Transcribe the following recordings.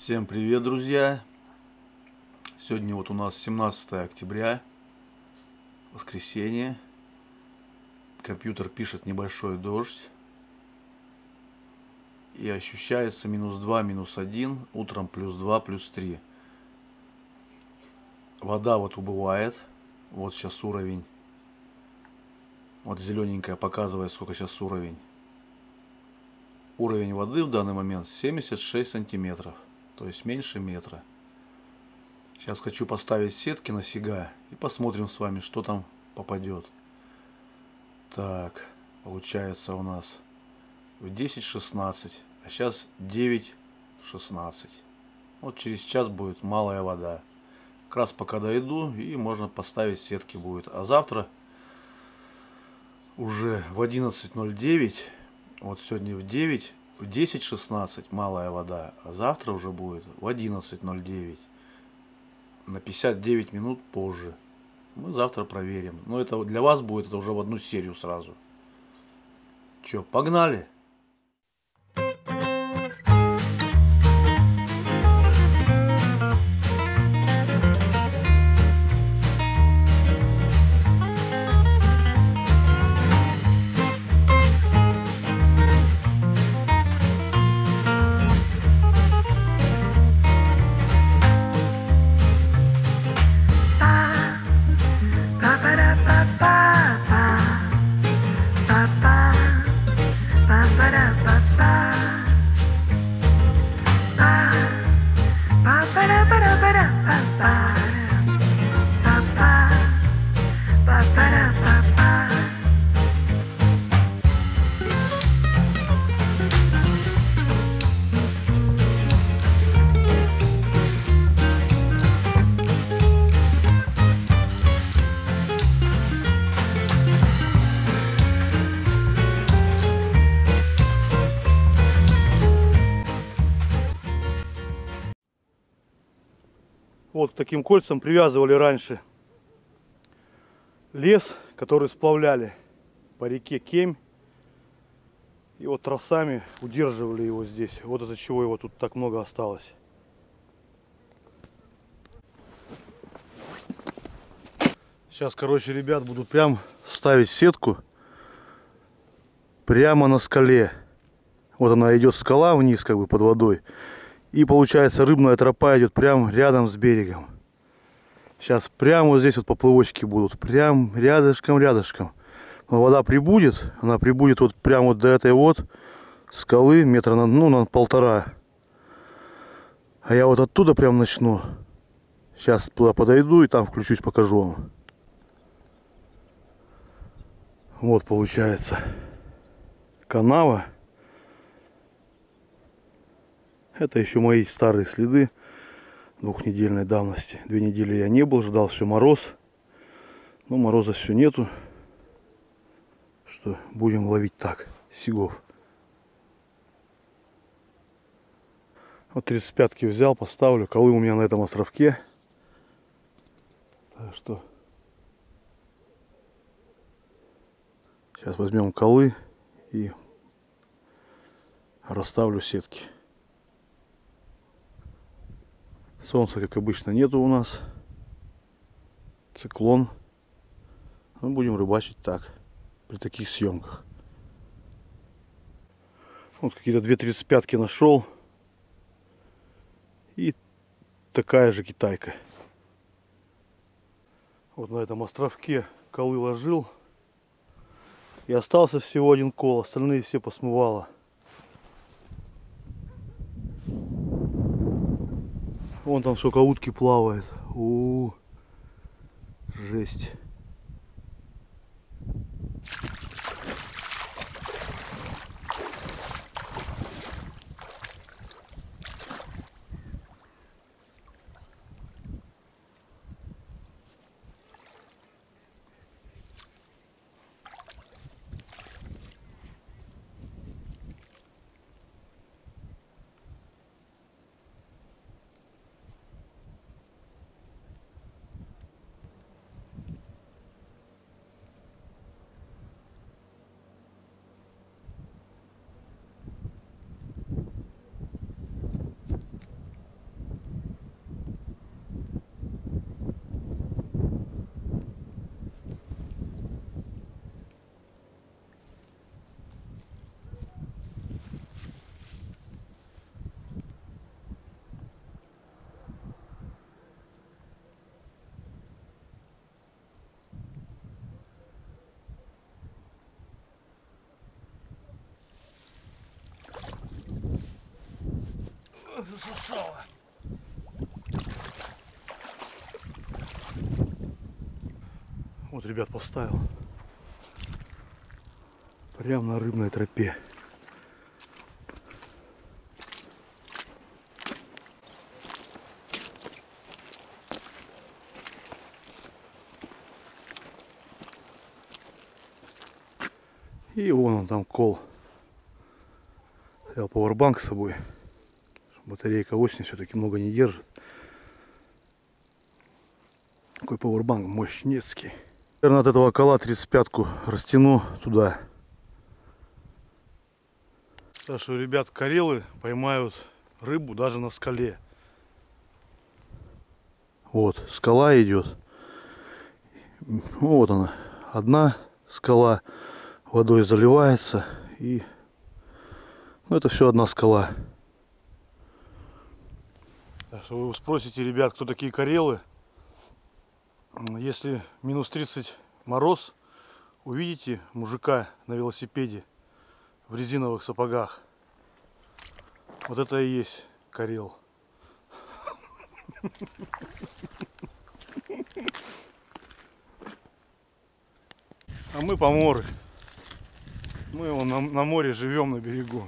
Всем привет, друзья! Сегодня вот у нас 17 октября, воскресенье. Компьютер пишет небольшой дождь. И ощущается -2, -1, утром +2, +3. Вода вот убывает. Вот сейчас уровень. Вот зелененькая показывает, сколько сейчас уровень. Уровень воды в данный момент 76 сантиметров. То есть меньше метра. Сейчас хочу поставить сетки на сига и посмотрим с вами, что там попадет. Так, получается у нас в 10:16, а сейчас 9:16. Вот через час будет малая вода. Как раз пока дойду, и можно поставить сетки будет. А завтра уже в 11:09, вот сегодня в 10:16 малая вода, а завтра уже будет в 11:09. На 59 минут позже. Мы завтра проверим. Но это для вас будет это уже в одну серию сразу. Че, погнали? Вот к таким кольцам привязывали раньше лес, который сплавляли по реке Кемь. И вот тросами удерживали его здесь. Вот из-за чего его тут так много осталось. Сейчас, короче, ребят, будут прям ставить сетку прямо на скале. Вот она идет, скала вниз, как бы под водой. И получается, рыбная тропа идет прямо рядом с берегом. Сейчас прямо вот здесь вот поплывочки будут. Прям рядышком. Но вода прибудет. Она прибудет вот прямо вот до этой вот скалы метра на 1,5. А я вот оттуда прям начну. Сейчас туда подойду и там включусь, покажу вам. Вот получается канава. Это еще мои старые следы двухнедельной давности. 2 недели я не был, ждал все мороз. Но мороза все нету. Что будем ловить так, сигов. Вот 35-ки взял, поставлю. Колы у меня на этом островке. Так что сейчас возьмем колы и расставлю сетки. Солнца, как обычно, нету у нас. Циклон. Мы будем рыбачить так, при таких съемках. Вот какие-то 2 35-ки нашел. И такая же китайка. Вот на этом островке колы ложил. И остался всего 1 кол. Остальные все посмывало. Вон там сколько утки плавает. Жесть. Ой, засосало. Вот, ребят, поставил. Прямо на рыбной тропе. И вон он там кол. Взял пауэрбанк с собой. Батарейка осень все-таки много не держит. Такой пауэрбанк мощнецкий. Наверное, от этого кола 35-ку растяну туда. Так что, ребят, карелы поймают рыбу даже на скале. Вот, скала идет. Вот она. Одна скала водой заливается. И ну, это все одна скала. Так что вы спросите, ребят, кто такие карелы? Если минус 30 мороз, увидите мужика на велосипеде в резиновых сапогах. Вот это и есть карел. А мы поморы. Мы вон на море живем, на берегу.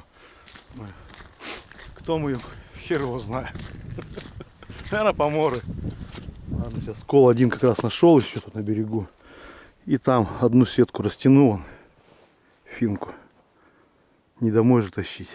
Кто мы, хер его знает. Наверное, поморы. Ладно, сейчас кол один как раз нашел еще тут на берегу. И там одну сетку растянул он. Финку. Не домой же тащить.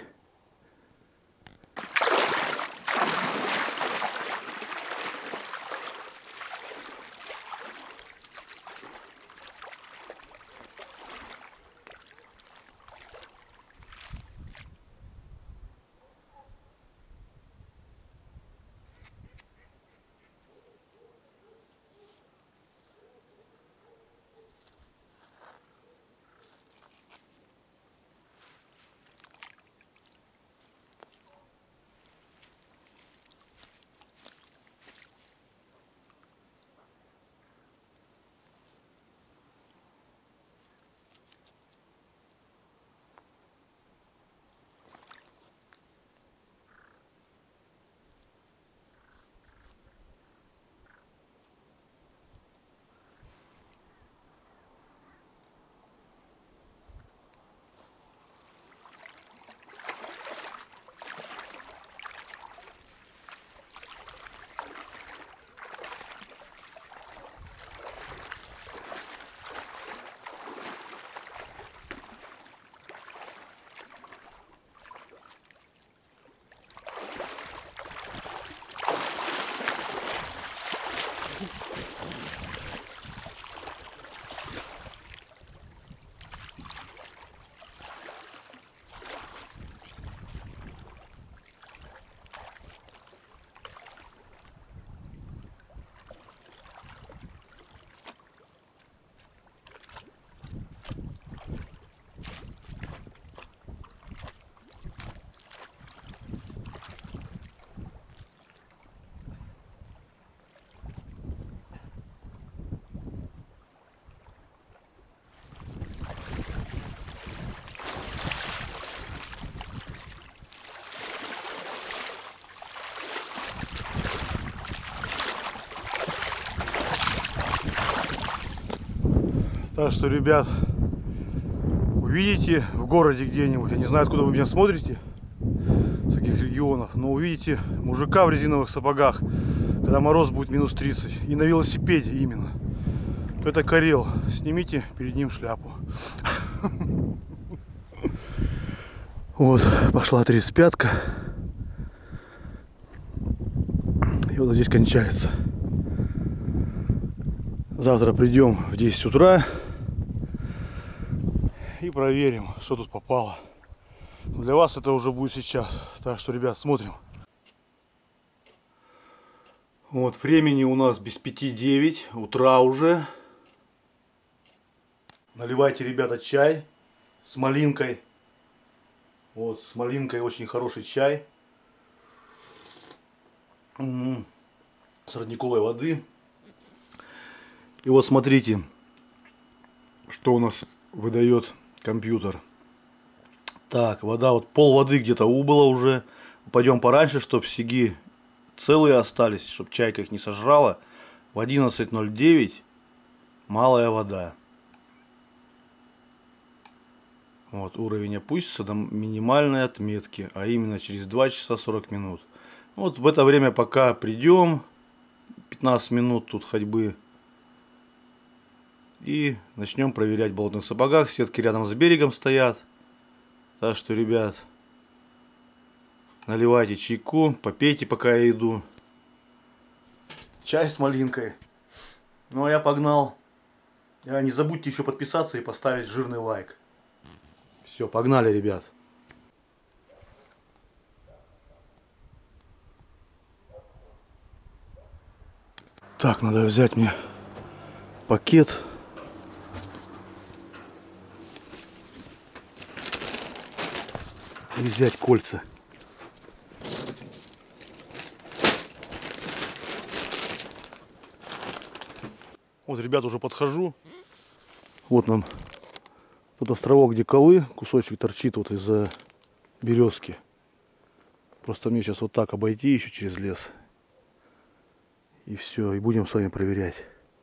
Так что, ребят, увидите в городе где-нибудь, я не знаю, откуда вы меня смотрите, с каких регионов, но увидите мужика в резиновых сапогах, когда мороз будет минус 30, и на велосипеде именно, то это карел. Снимите перед ним шляпу. Вот, пошла 35-ка. И вот здесь кончается. Завтра придем в 10 утра и проверим, что тут попало. Для вас это уже будет сейчас. Так что, ребят, смотрим. Вот, времени у нас без 5-9 утра уже. Наливайте, ребята, чай с малинкой. Вот, с малинкой очень хороший чай. С родниковой воды. И вот смотрите, что у нас выдает компьютер. Так, вода, вот пол воды где-то убыло уже. пойдем пораньше, чтобы сиги целые остались, чтобы чайка их не сожрала. В 11:09 малая вода. Вот, уровень опустится до минимальной отметки, а именно через 2 часа 40 минут. Вот в это время пока придем, 15 минут тут ходьбы, и начнем проверять в болотных сапогах. Сетки рядом с берегом стоят. Так что, ребят, наливайте чайку, попейте, пока я иду. Чай с малинкой. Ну а я погнал. Не забудьте еще подписаться и поставить жирный лайк. Все, погнали, ребят. Так, надо взять мне пакет. И взять кольца. Вот, ребят, уже подхожу. Вот нам тот островок, где колы, кусочек торчит вот из-за березки. Просто мне сейчас вот так обойти еще через лес. И все, и будем с вами проверять.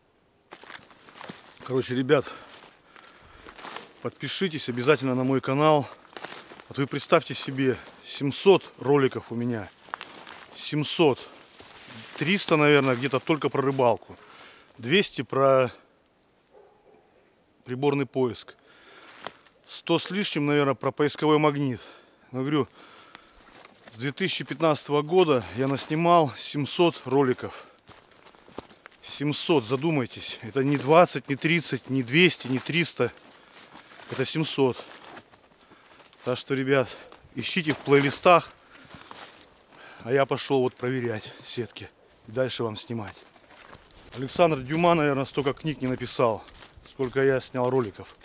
Короче, ребят, подпишитесь обязательно на мой канал. Вот вы представьте себе, 700 роликов у меня. 700. 300, наверное, где-то только про рыбалку. 200 про приборный поиск. 100 с лишним, наверное, про поисковой магнит. Я говорю, с 2015 года я наснимал 700 роликов. 700, задумайтесь. Это не 20, не 30, не 200, не 300. Это 700. Так что, ребят, ищите в плейлистах. А я пошел вот проверять сетки. И дальше вам снимать. Александр Дюма, наверное, столько книг не написал, сколько я снял роликов.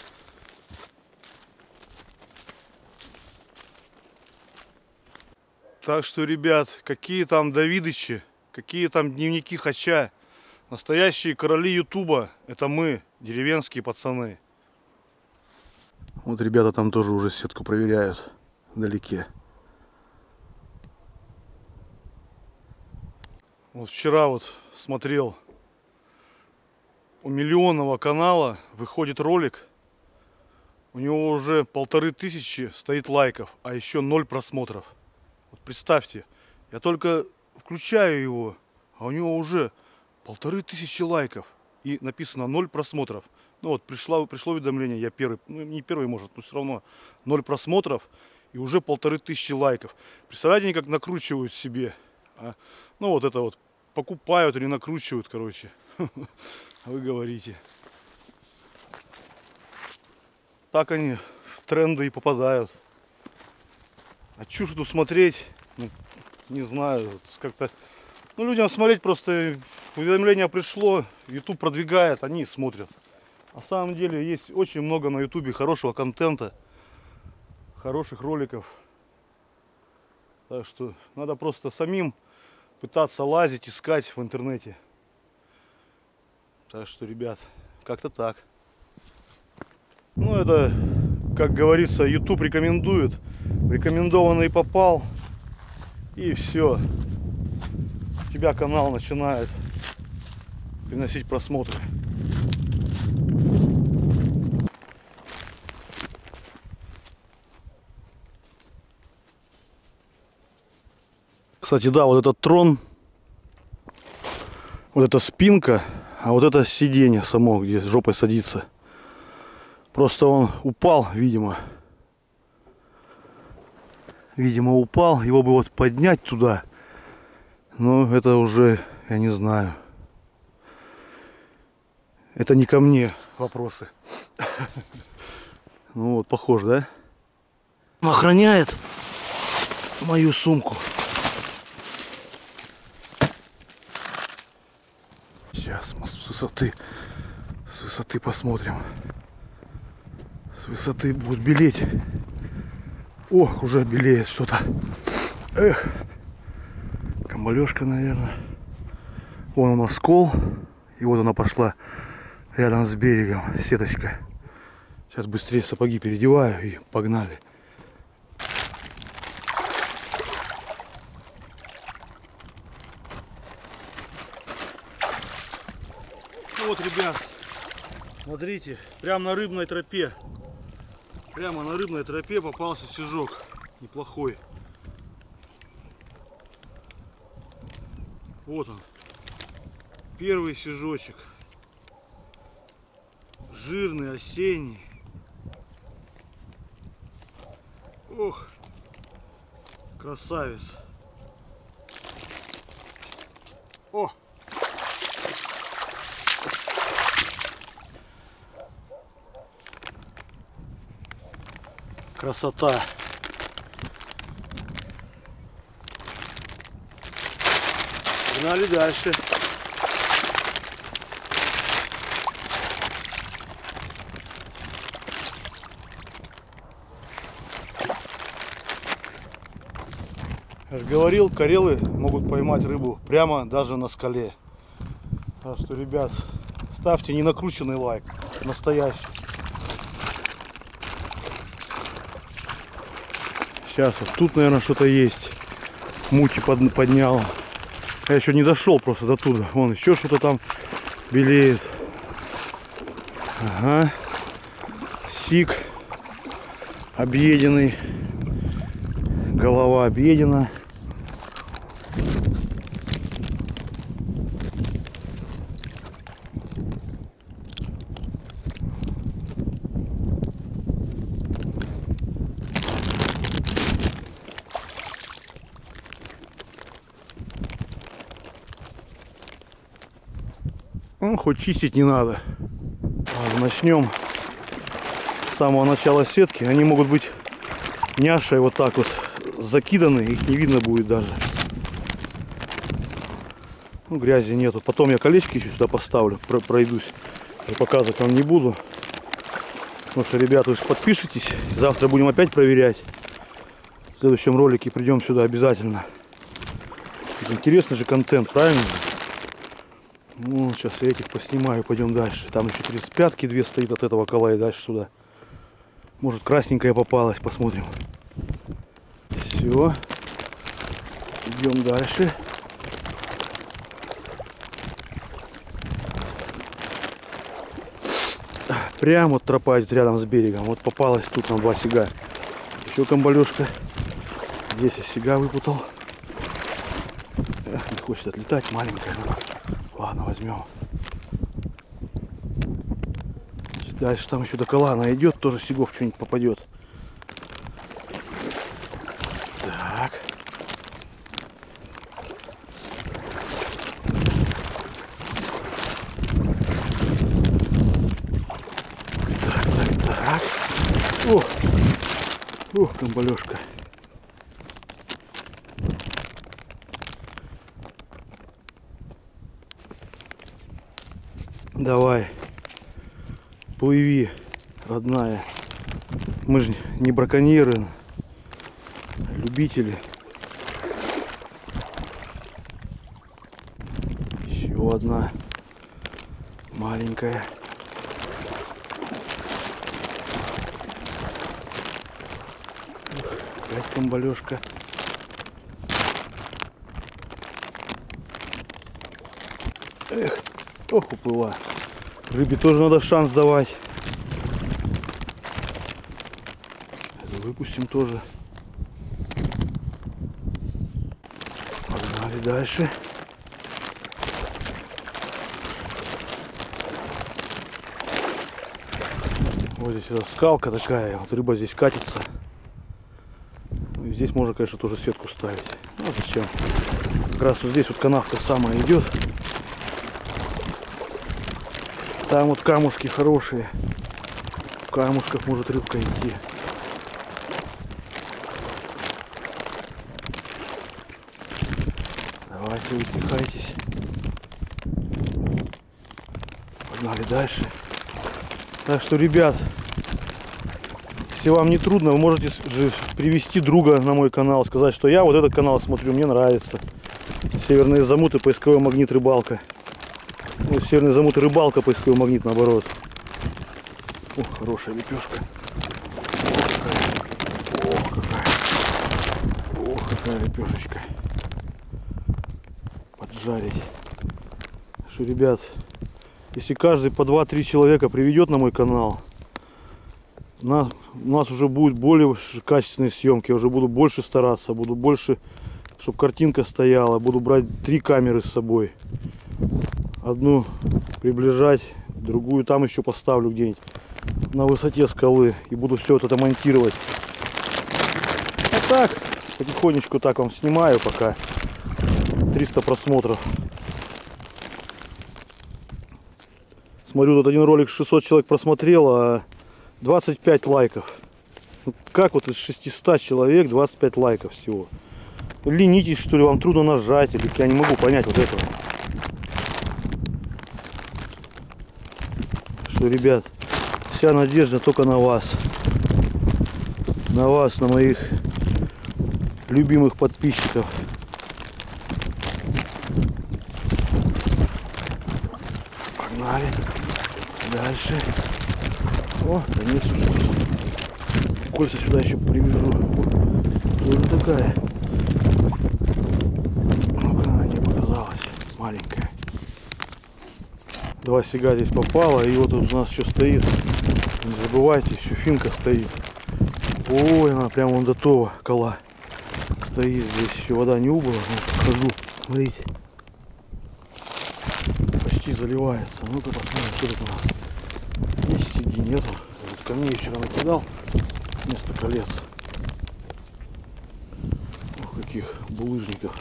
Так что, ребят, какие там Давидычи, какие там дневники Хача. Настоящие короли Ютуба — это мы, деревенские пацаны. Вот ребята там тоже уже сетку проверяют вдалеке. Вот вчера вот смотрел, у миллионного канала выходит ролик, у него уже 1500 стоит лайков, а еще 0 просмотров. Вот представьте, я только включаю его, а у него уже 1500 лайков и написано 0 просмотров. Ну вот пришло уведомление, я первый, ну не первый может, но все равно 0 просмотров и уже 1500 лайков. Представляете, они как накручивают себе. Ну вот это вот покупают или накручивают, короче. А вы говорите. Так они в тренды и попадают. А чушь тут смотреть, ну, не знаю, как-то... Ну, людям смотреть просто уведомление пришло, YouTube продвигает, они смотрят. На самом деле есть очень много на YouTube хорошего контента, хороших роликов. Так что надо просто самим пытаться лазить, искать в интернете. Так что, ребят, как-то так. Ну, это, как говорится, YouTube рекомендует. Рекомендованный попал. И все. У тебя канал начинает приносить просмотры. Кстати, да, вот этот трон, вот эта спинка, а вот это сиденье само, где с жопой садится. Просто он упал, видимо. Видимо, упал. Его бы вот поднять туда. Но это уже, я не знаю. Это не ко мне вопросы. Ну вот, похож, да? Охраняет мою сумку. Сейчас мы с высоты посмотрим. С высоты будет белеть. Ох, уже белеет что-то. Эх, камбалёшка, наверное. Вон у нас скол. И вот она пошла рядом с берегом, сеточка. Сейчас быстрее сапоги переодеваю и погнали. Вот, ребят, смотрите, прямо на рыбной тропе. Прямо на рыбной тропе попался сижок. Неплохой. Вот он. Первый сижочек. Жирный, осенний. Ох, красавец. О! Красота. Погнали дальше. Я же говорил, карелы могут поймать рыбу прямо даже на скале. Так что, ребят, ставьте не накрученный лайк, настоящий. Сейчас вот тут, наверное, что-то есть. Мути поднял. Я еще не дошел просто до туда. Вон еще что-то там белеет. Ага. Сик объеденный. Голова объедена. Ну, хоть чистить не надо. Начнем с самого начала сетки. Они могут быть няшей вот так вот закиданы, их не видно будет даже. Ну, грязи нету. Потом я колечки еще сюда поставлю, пройдусь. Я показывать вам не буду. Потому что, ребята, вы подпишитесь. Завтра будем опять проверять. В следующем ролике придем сюда обязательно. Интересный же контент, правильно? Ну, сейчас я этих поснимаю, пойдем дальше. Там еще 35-ки 2 стоит от этого кола и дальше сюда. Может, красненькая попалась, посмотрим. Все. Идем дальше. Прямо вот тропа идет рядом с берегом. Вот попалась тут нам 2 сига. Еще камбалешка. Здесь я сига выпутал. Эх, не хочет отлетать, маленькая. Ладно, возьмем. Дальше там еще до кола она идет, тоже сигов что-нибудь попадет. Так. Так. Ох, ох, камбалешка. Давай, плыви, родная. Мы же не браконьеры, любители. Еще одна маленькая. Опять камбалешка. Эх, ох, уплыла. Рыбе тоже надо шанс давать. Выпустим тоже. Погнали дальше. Вот здесь эта скалка такая. Вот рыба здесь катится. И здесь можно, конечно, тоже сетку ставить. Ну зачем? Как раз вот здесь вот канавка самая идет. Там вот камушки хорошие. В камушках может рыбка идти. Давайте, утихайтесь. Погнали дальше. Так что, ребят, если вам не трудно, вы можете же привести друга на мой канал, сказать, что я вот этот канал смотрю, мне нравится. Северные замуты, поисковой магнит, рыбалка. Вот северный замут и рыбалка, поисковой магнит, наоборот. Ох, хорошая лепешка. Ох, какая. Ох, какая лепешечка. Поджарить. Что, ребят, Если каждый по 2-3 человека приведет на мой канал, у нас уже будет более качественные съемки. Я уже буду больше стараться, буду больше, чтобы картинка стояла. Буду брать 3 камеры с собой. Одну приближать, другую там еще поставлю где-нибудь на высоте скалы. И буду все это монтировать. А так, потихонечку так вам снимаю пока. 300 просмотров. Смотрю, тут один ролик 600 человек просмотрело, а 25 лайков. Ну, как вот из 600 человек 25 лайков всего? Ленитесь, что ли, вам трудно нажать, или я не могу понять вот этого. Что, ребят, вся надежда только на вас. На вас, на моих любимых подписчиков. Погнали. Дальше. О, конец уже. Кольца сюда еще привяжу. Вот такая. Ну-ка, она не показалась. Маленькая. 2 сега здесь попало. И вот тут у нас еще стоит. Не забывайте, еще финка стоит. Ой, она прямо вон до того кола стоит. Здесь еще вода не убыла. Вот, покажу. Смотрите. Почти заливается. Ну-ка посмотрим, что тут у нас. Есть сиги, нету. Вот камней вчера накидал вместо колец. Ох, каких булыжников.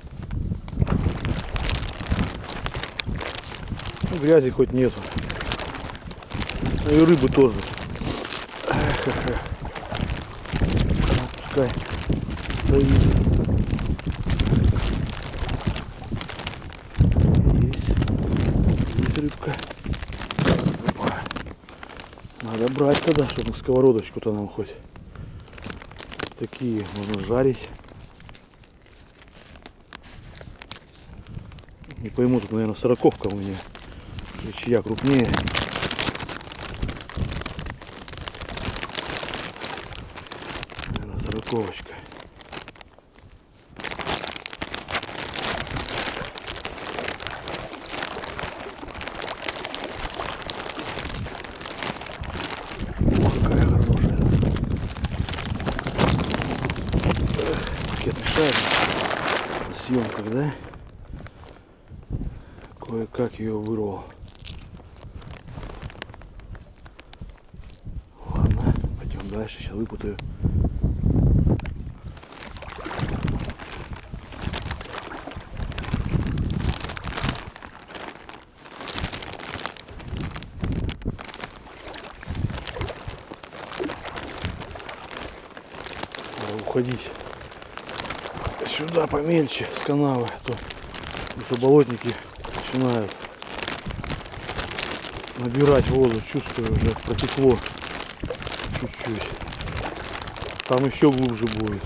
Ну, грязи хоть нету. Ну и рыбы тоже. Эх. Пускай стоит. Есть рыбка. Опа. Надо брать тогда, чтобы на сковородочку-то нам хоть такие можно жарить. Не пойму, тут, наверное, 40-ка у меня. Или чья крупнее. Наверное, 40-очка. Какая хорошая. Пакет мешает на съемках, да? Кое-как ее вырвал. Ладно, пойдем дальше, сейчас выпутаю. Надо уходить сюда помельче с канавы, а то уже болотники начинают набирать воду. Чувствую, уже протекло чуть-чуть. Там еще глубже будет.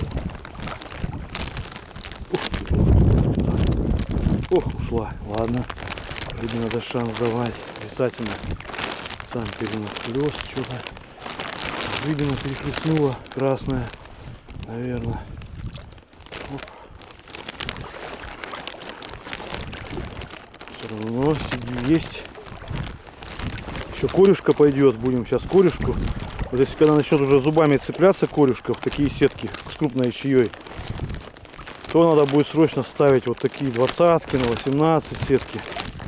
Ох, ушла. Ладно, видимо, надо шанс давать. Обязательно. Сам перенахлёст что-то. Видимо, перехлестнула красная, наверное. Оп. Все равно сиги есть. Еще корюшка пойдет. Будем сейчас корюшку. Вот если когда начнет уже зубами цепляться корюшка в такие сетки с крупной чаей, то надо будет срочно ставить вот такие 20-ки на 18 сетки,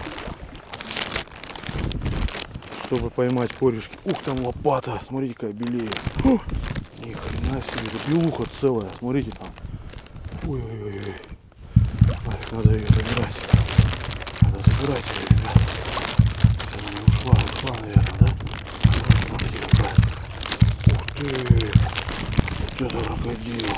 чтобы поймать корюшки. Ух, там лопата. Смотрите, какая белее. Фух. Ни хрена себе. Белуха целая. Смотрите там. Ой-ой-ой. Надо ее забирать. Надо забирать ее, ребят. Она не ушла, наверное, да? Смотрите, какая. Ух ты. Вот это крокодил.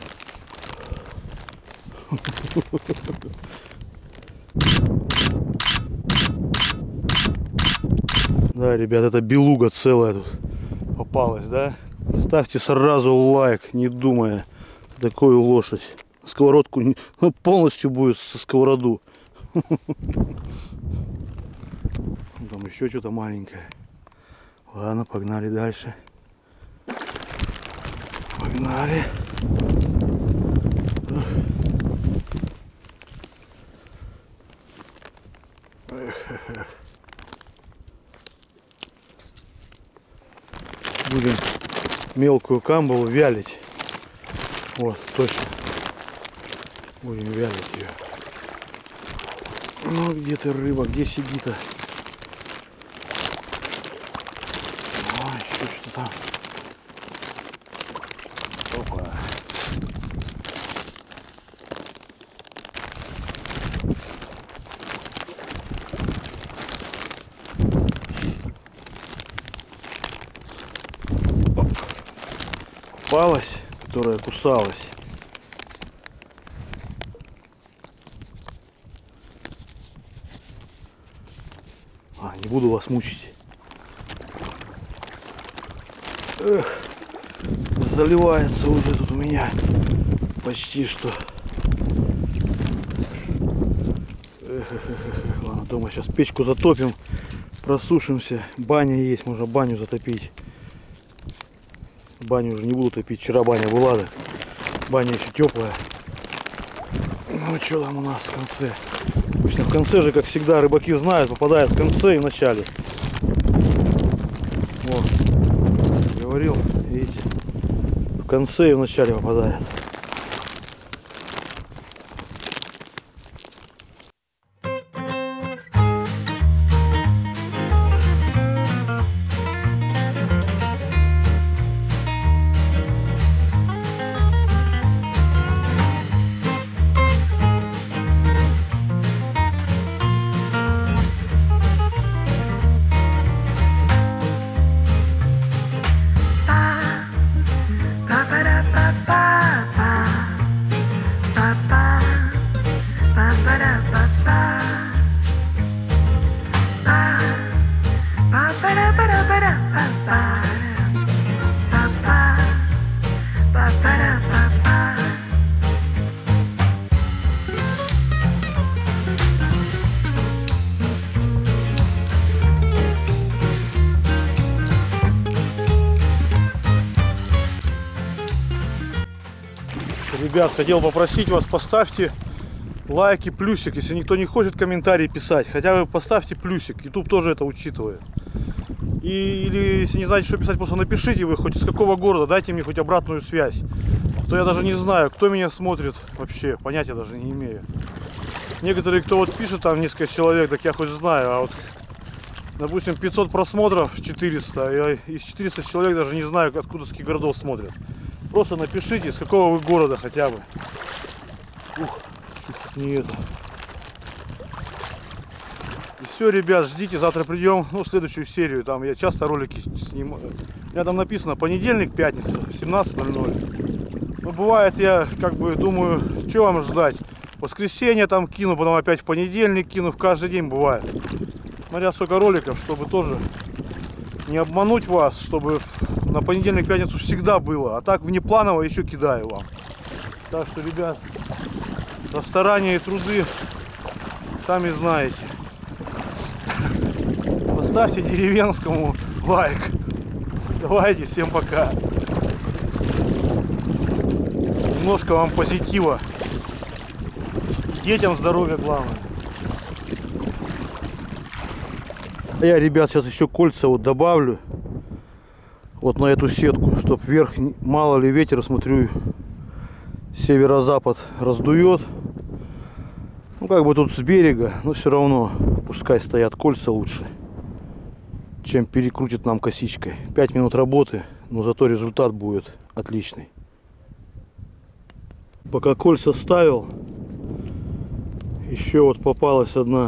Да, ребят, это белуга целая тут попалась, да? Ставьте сразу лайк, не думая. Такую лошадь. Сковородку полностью будет со сковороду. Там еще что-то маленькое. Ладно, погнали дальше. Погнали. Будем мелкую камбалу вялить. Вот, точно. Будем вялить ее. Ну, где ты, рыба, где сидит-то? Ой, еще что-то там. Опа. Попалась, которая кусалась. Не буду вас мучить. Эх, заливается уже тут у меня почти что. Ладно, дома сейчас печку затопим, просушимся. Баня есть, можно баню затопить. Баню уже не буду топить, вчера баня была, так баня еще теплая. Ну что там у нас в конце? Обычно в конце же, как всегда, рыбаки знают, попадает в конце и в начале. Вот, говорил, видите, в конце и в начале попадает. Ребят, хотел попросить вас, поставьте лайк и плюсик. Если никто не хочет комментарии писать, хотя бы поставьте плюсик. YouTube тоже это учитывает. Или если не знаете, что писать, просто напишите вы хоть из какого города, дайте мне хоть обратную связь. То я даже не знаю, кто меня смотрит вообще, понятия даже не имею. Некоторые, кто вот пишет, там несколько человек, так я хоть знаю, а вот, допустим, 500 просмотров, 400, я из 400 человек даже не знаю, откуда, с каких городов смотрят. Просто напишите, с какого вы города хотя бы. Ух, чуть-чуть не это. И все, ребят, ждите, завтра придем, ну, в следующую серию. Там я часто ролики снимаю. У меня там написано понедельник, пятница, 17:00. Ну, бывает, я как бы думаю, что вам ждать. Воскресенье там кину, потом опять в понедельник кину, в каждый день бывает. Смотря сколько роликов, чтобы тоже не обмануть вас, чтобы на понедельник, пятницу всегда было. А так внепланово еще кидаю вам. Так что, ребят, за старания и труды, сами знаете. Поставьте деревенскому лайк. Давайте, всем пока. Немножко вам позитива. Детям здоровья главное. Я, ребят, сейчас еще кольца вот добавлю. Вот на эту сетку, чтоб вверх, мало ли ветер, смотрю, северо-запад раздует. Ну, как бы тут с берега, но все равно пускай стоят кольца лучше, чем перекрутит нам косичкой. 5 минут работы, но зато результат будет отличный. Пока кольца ставил, еще вот попалась одна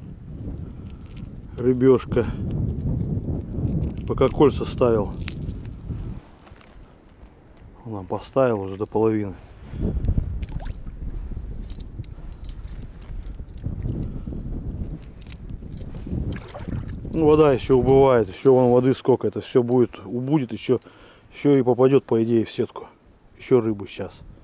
рыбешка. Пока кольца ставил. Он поставил уже до половины. Ну, вода еще убывает, еще вон воды сколько, это все будет, убудет, еще и попадет, по идее, в сетку. Еще рыбу сейчас.